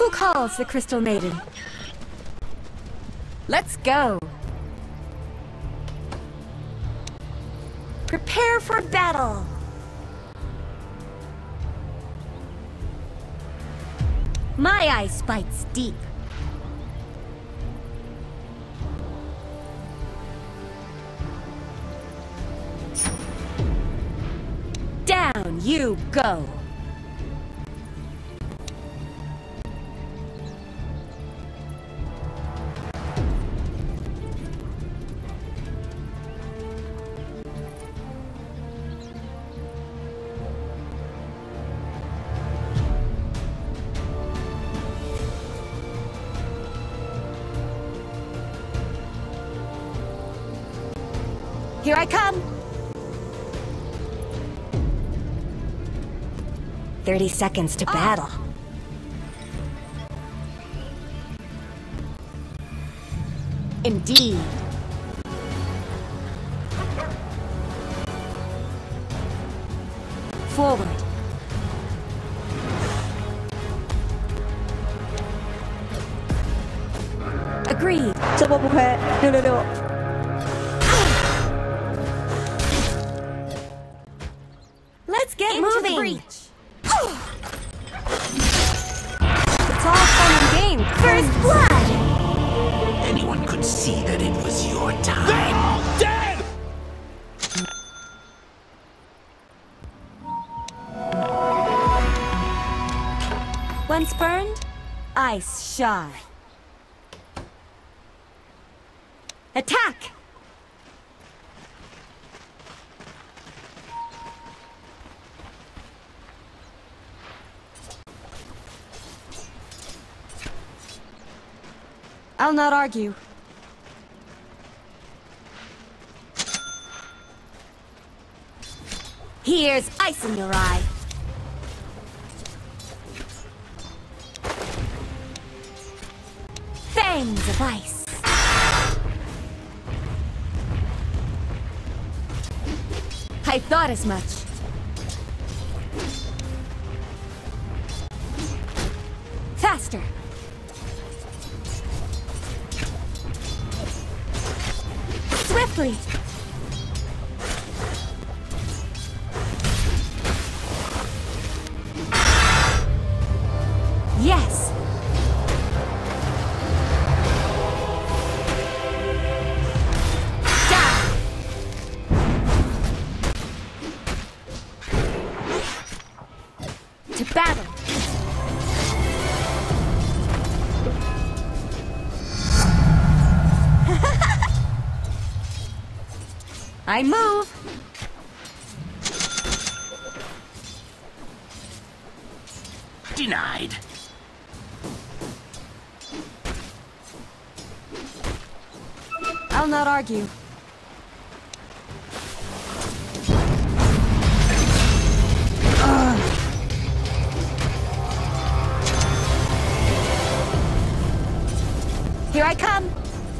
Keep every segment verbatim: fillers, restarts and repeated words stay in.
Who calls the Crystal Maiden? Let's go! Prepare for battle! My ice bites deep. Down you go! Here I come! Thirty seconds to battle. Indeed. Forward. Agreed. 这波不亏，六六六。 Let's get Into moving. The breach. It's all fun and games. First blood. Anyone could see that it was your time. They're all dead. Once burned, ice shy. Attack. I'll not argue. Here's ice in your eye. Fangs of ice. I thought as much. Faster. Swiftly! Yes! Die! To battle! I move! Denied. I'll not argue. Ugh. Here I come!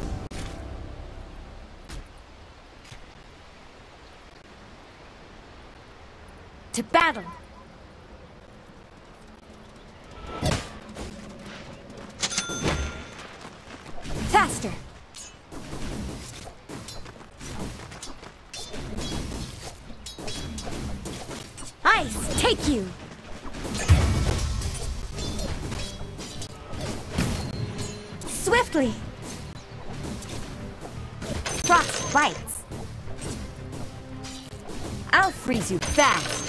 To battle! Faster! Ice, take you! Swiftly! Frost bites! I'll freeze you fast!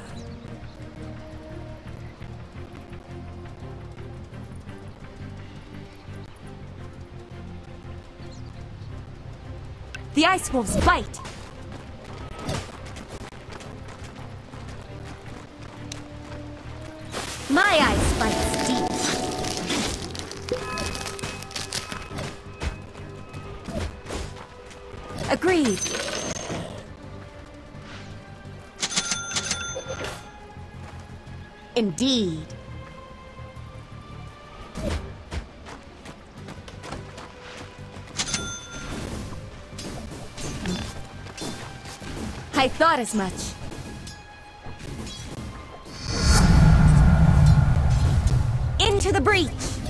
The ice wolves bite! My ice bites deep! Agreed! Indeed! I thought as much. Into the breach!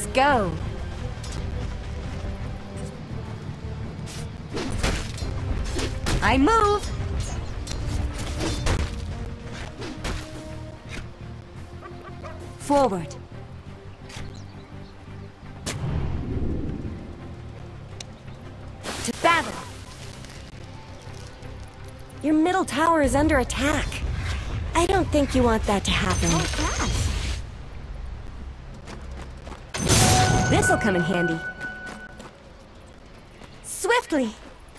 go. I move. Forward. To battle. Your middle tower is under attack. I don't think you want that to happen. Oh, this'll come in handy. Swiftly.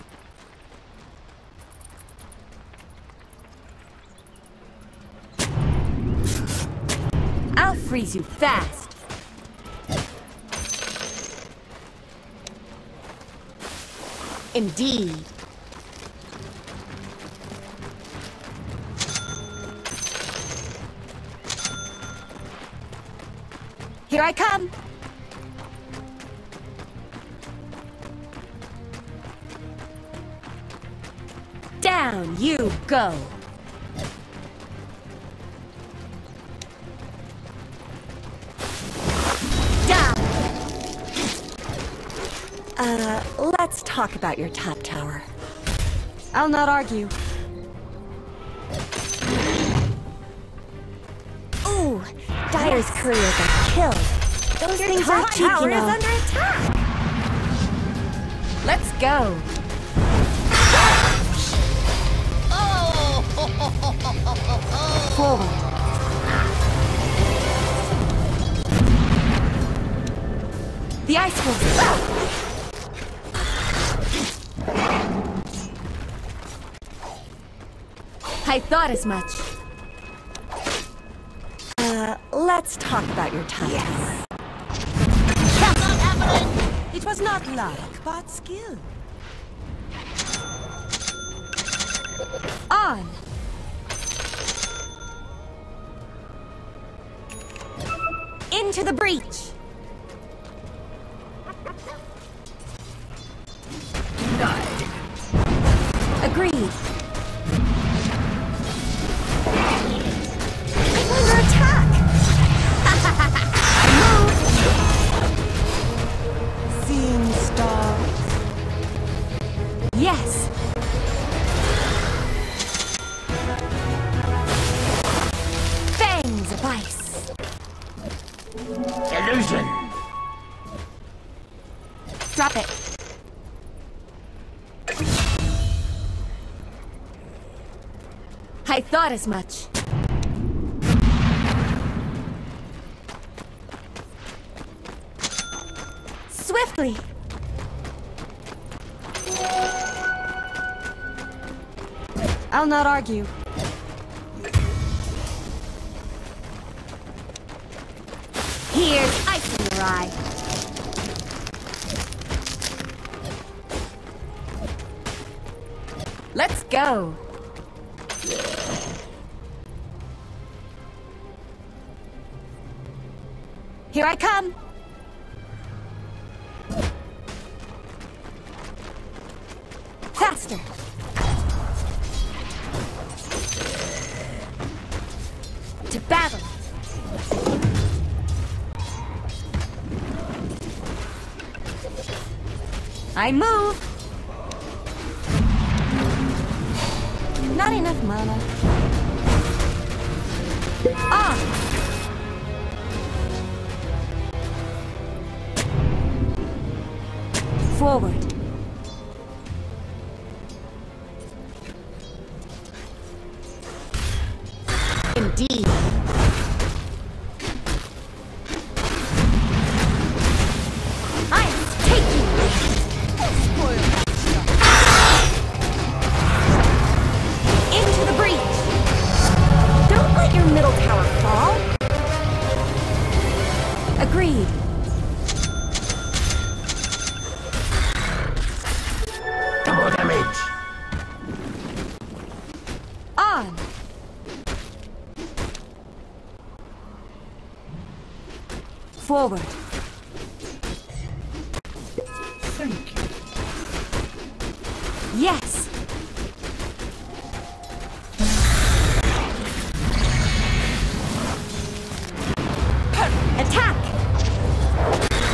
I'll freeze you fast. Indeed. Here I come. Down you go. Uh, let's talk about your top tower. I'll not argue. Ooh, Dire's courier got killed. Those Your things top are cheap, tower you know. is under attack. Let's go. Forward. The ice wolf. I thought as much. Uh, let's talk about your top tower. It was not luck, but skill. On. Into the breach. Agreed. I'm under attack. I move. Seeing stars. Yes. Fangs of ice. Illusion! Drop it. I thought as much. Swiftly. I'll not argue. Here's ice in your eye. Let's go. Here I come. Faster. To battle. I move. Not enough mana. Ah. Forward. Indeed. I'm taking into the breach. Don't let your middle tower fall. Agreed. Double damage! On. Forward. Thank you. Yes. Attack.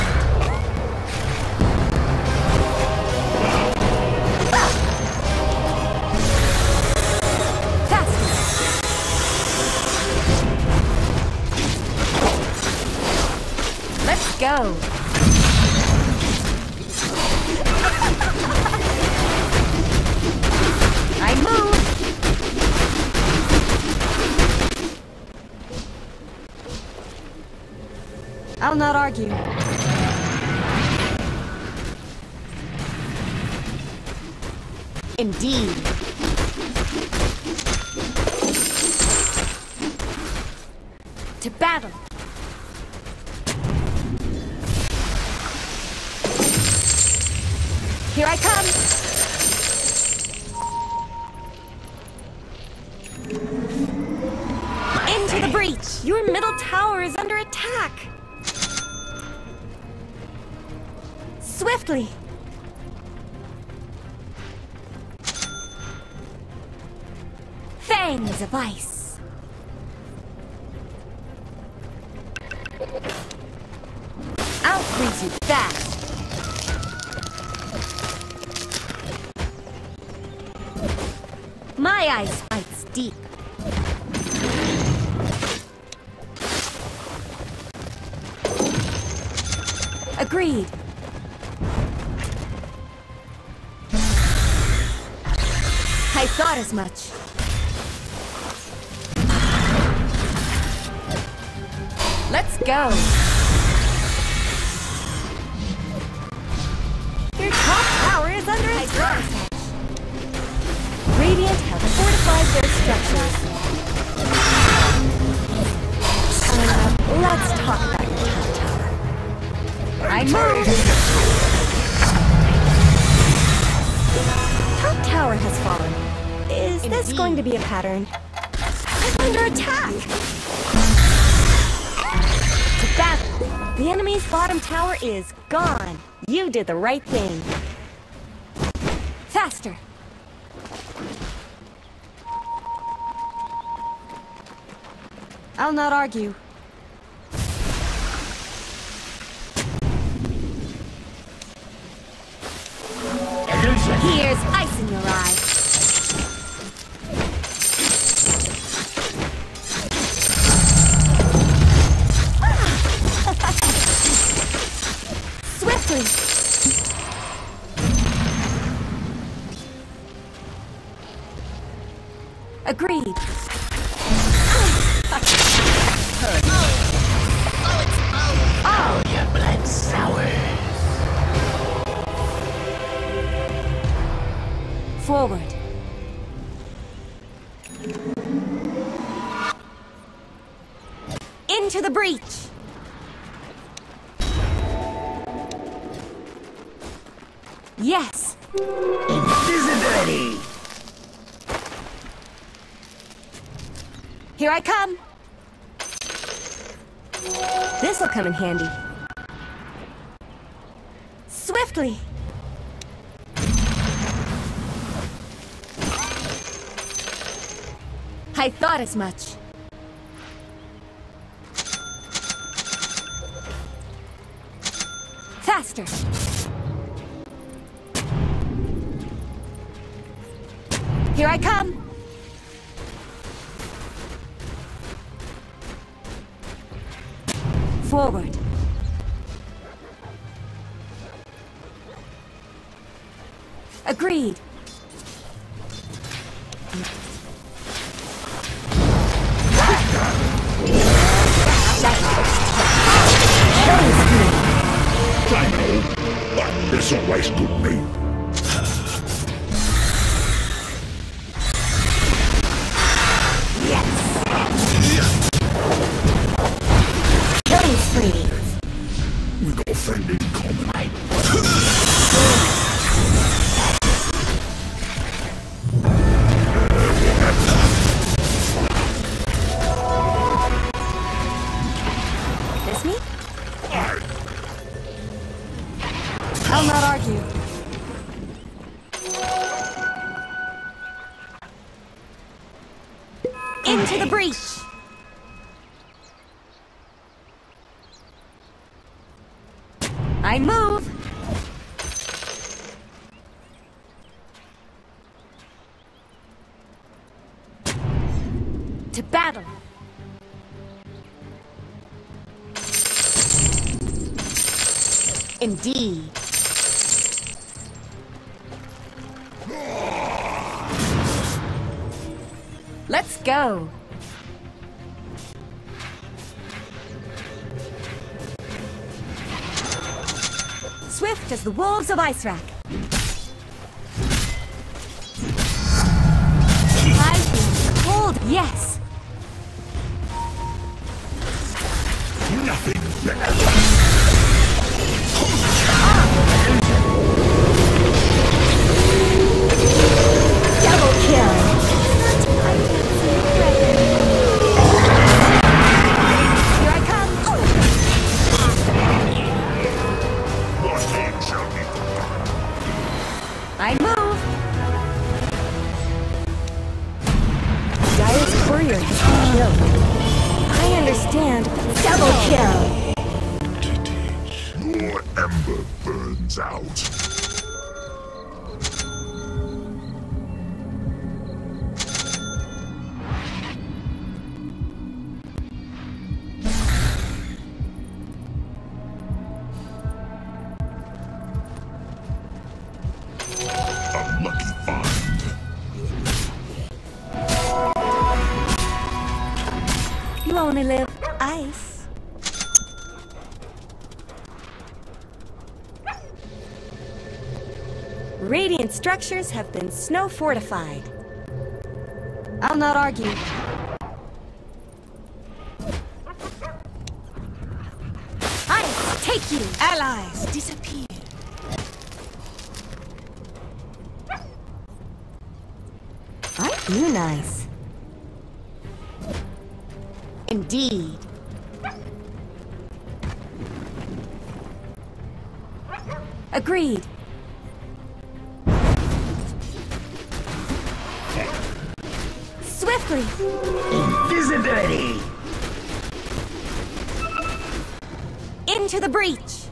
go. I move. I'll not argue. Indeed. To battle. Here I come. Into the breach. Your middle tower is under attack. Swiftly. Fangs of ice. I'll freeze you fast. My ice bites deep. Agreed. I thought as much. Let's go. Your top tower is under attack. Radiant have fortified their structures. Uh, let's talk about your top tower. I move. Top tower has fallen. Is Indeed. This going to be a pattern? I'm under attack! To battle! The enemy's bottom tower is gone. You did the right thing. Faster! I'll not argue. Here's ice in your eye. Swiftly. Agreed. Oh, your blood sours. Forward. Into the breach. Yes. Invisibility. Here I come. This'll come in handy. Swiftly. I thought as much. Faster. Here I come. Forward. Agreed. I know, but this always took me. Yes. Killing spree. We got a friend in common. This me? I'll not argue. Into the breach! I move! To battle! Indeed. Let's go. Swift as the wolves of Icewrack. I feel cold, yes. Nothing better. Double kill. Here I come. What name shall be? I move. Dire's courier has been killed. I understand. Double kill. Your ember burns out. A lucky find. You only live ice. Radiant structures have been snow fortified. I'll not argue. Ice, take you! Allies disappear. Aren't you nice? Indeed. Agreed. Swiftly! Invisibility! Into the breach!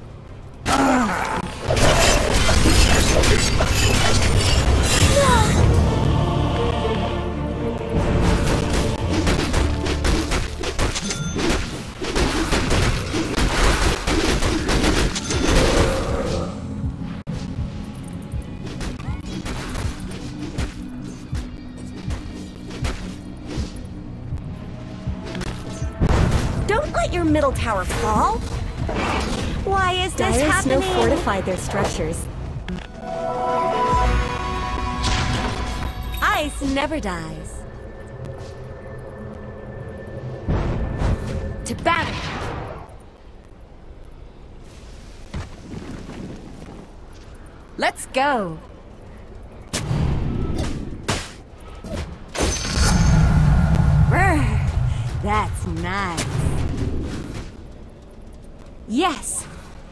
Don't let your middle tower fall! Why is this Dire happening? Snow fortified their structures. Ice never dies. To battle! Let's go! Brr, that's nice. Yes!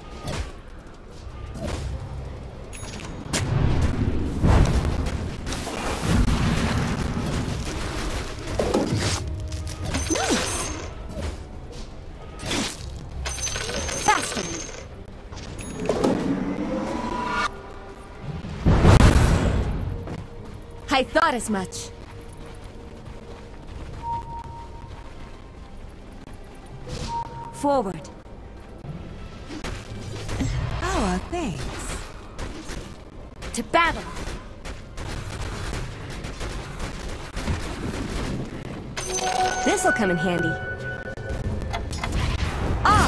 I thought as much. Forward. Our thanks. To battle. This'll come in handy. Ah!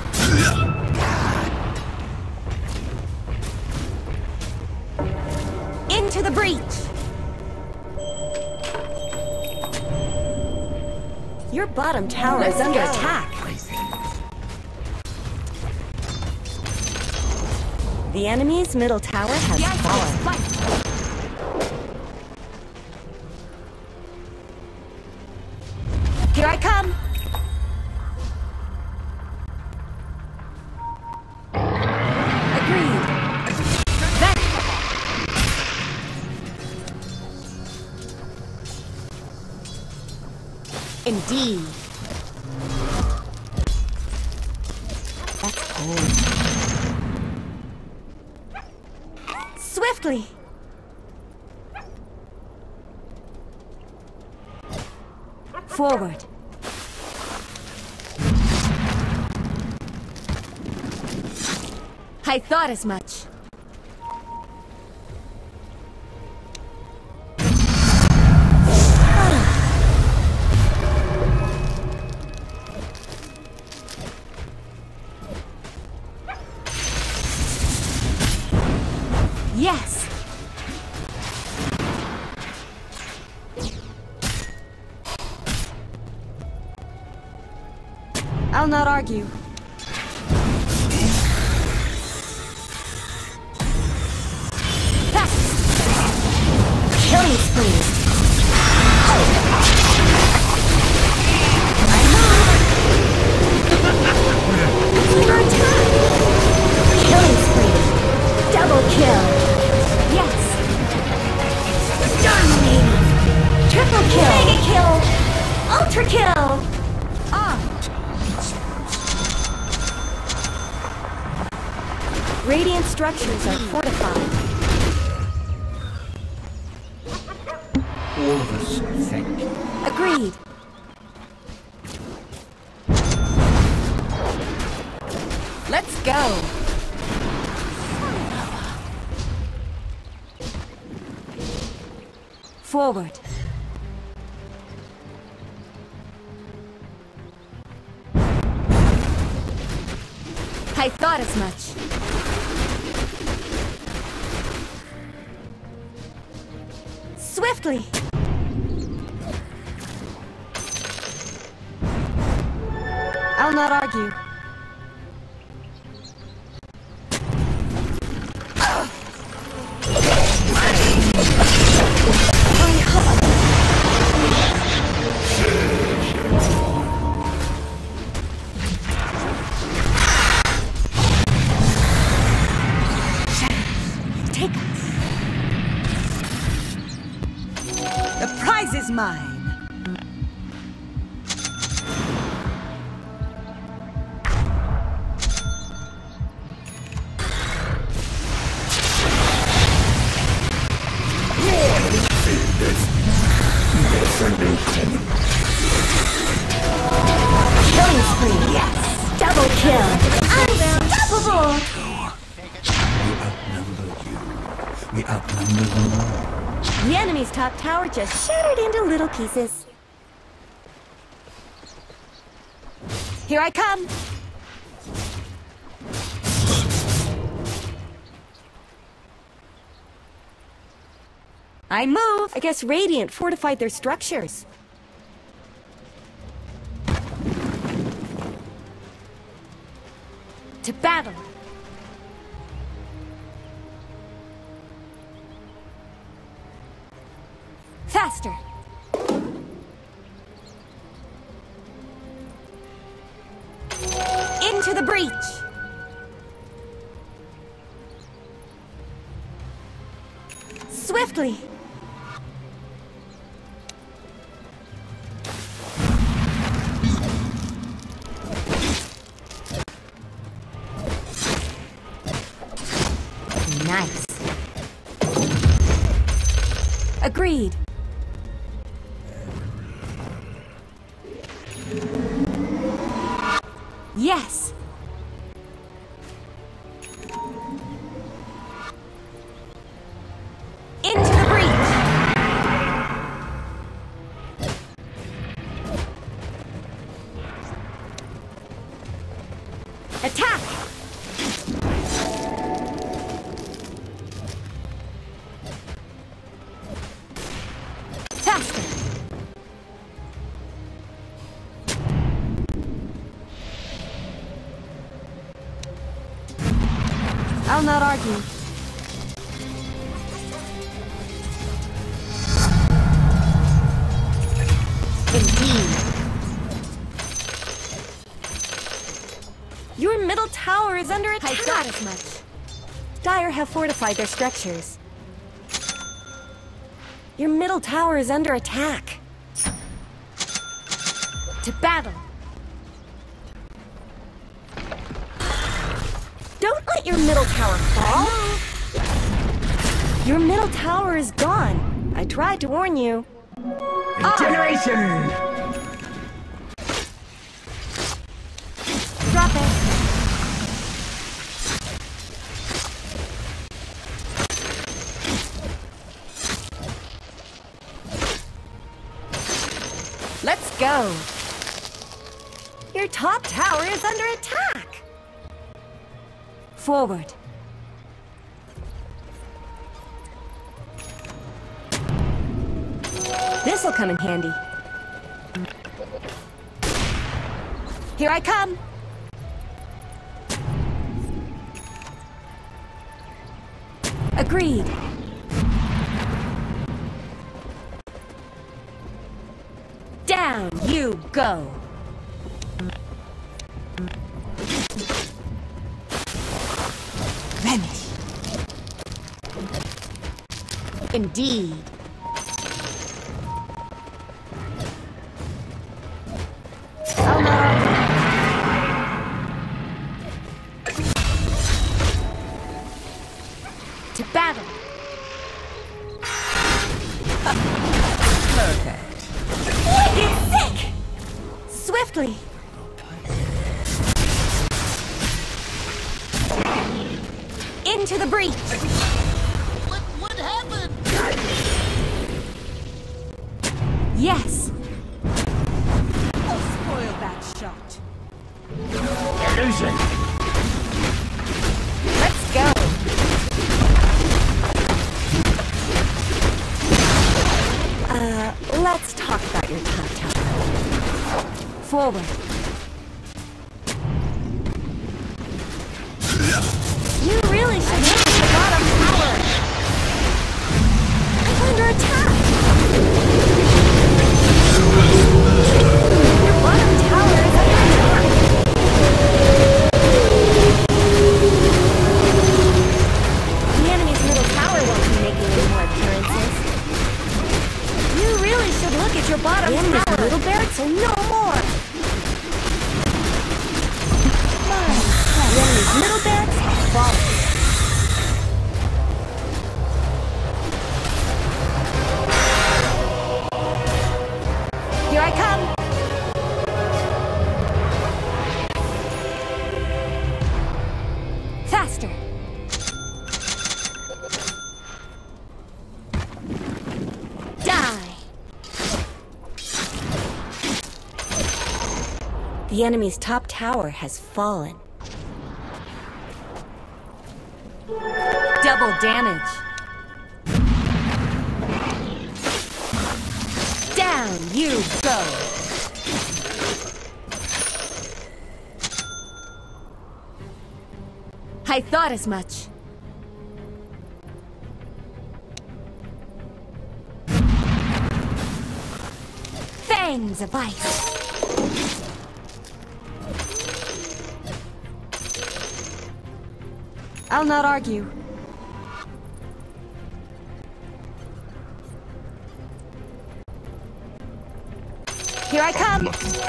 Into the breach. Your bottom tower Let's is under go. attack. The enemy's middle tower has Yes, fallen. fight. Here I come! Agreed. That Indeed. That's cold. Swiftly! Forward. I thought as much. Yes! I'll not argue. Killing spree! Your attack! Killing spree! Double kill! Yes! Dominating! Triple kill! Mega kill! Ultra kill! Ah! Radiant structures are fortified. All of us thank you. Agreed. Let's go. Forward. I thought as much. Swiftly. I'll not argue. Take us. The prize is mine. Defending common. Killing spree, yes! Double kill! Unstoppable! We outnumber you. We outnumber them all. The enemy's top tower just shattered into little pieces. Here I come! I move! I guess Radiant fortified their structures. To battle! Faster! Into the breach! Swiftly! Nice. Agreed. Yes. Into the breach. Attack. Faster! I'll not argue. Indeed. Your middle tower is under attack. I thought as much. Dire have fortified their structures. Your middle tower is under attack. To battle. Don't let your middle tower fall. Your middle tower is gone. I tried to warn you. Generation! Drop it. Let's go. Your top tower is under attack. Forward. This'll come in handy. Here I come. Agreed. Down you go. Vanish. Indeed. Oh no. To battle. Perfect. Wicked sick! Swiftly. Into the breach. What, what happened? Yes. I'll spoil that shot. Illusion. Let's go. Uh, let's talk about your top tower. Forward. You really should hit the bottom tower. I'm under attack. Your bottom tower is under attack. The enemy's middle tower won't be making any more appearances. You really should look at your bottom the enemy's tower. Little barracks are no more. The enemy's middle barracks have fallen. Here I come! Faster! Die! The enemy's top tower has fallen. Double damage. Down you go. I thought as much. Fangs of ice. I'll not argue. Here I come!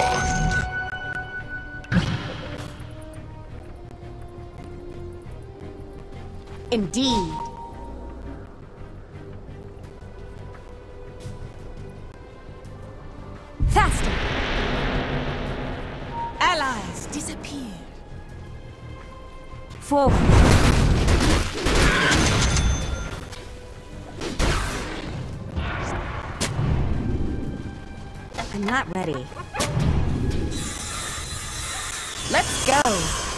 Indeed. Faster! Allies disappear. Forward. I'm not ready. Let's go!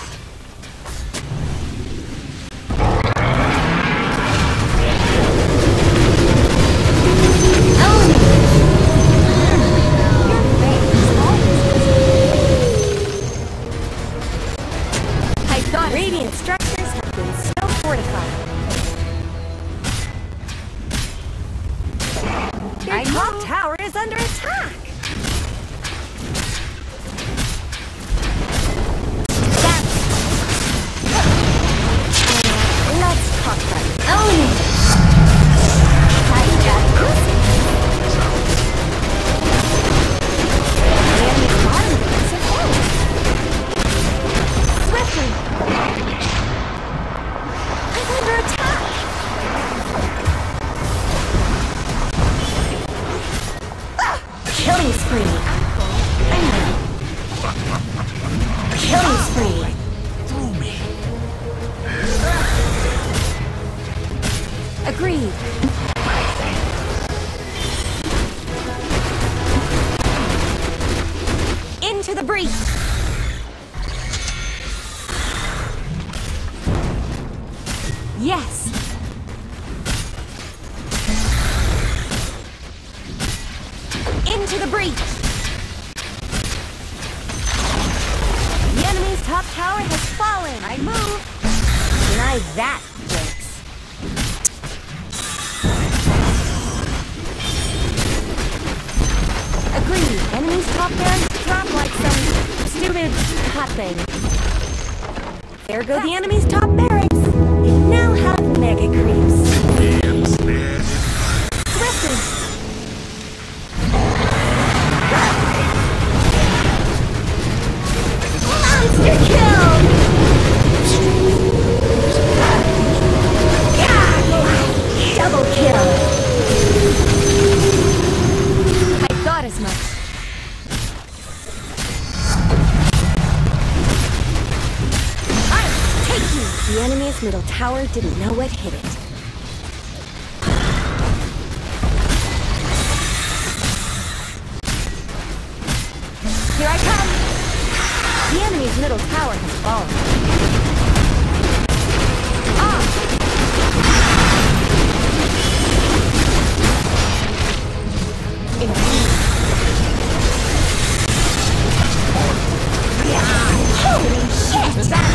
I thought Radiant structures have been so fortified. My top tower is under attack! Let's talk about it. Oh! I got this. The enemy's bottom is a foe. Swiftly! I'm under attack! Ah! Kill into the breach! The enemy's top tower has fallen! I move! Deny that, jerks. Agreed. Enemy's top barracks drop like some stupid hot thing. There go the enemy's top barracks. They now have mega creeps. Swiftly. Monster kill! Double kill! I thought as much. I'll take you! The enemy's middle tower didn't know what hit it. Here I come! The enemy's middle tower has fallen. Ah! Indeed. Holy shit!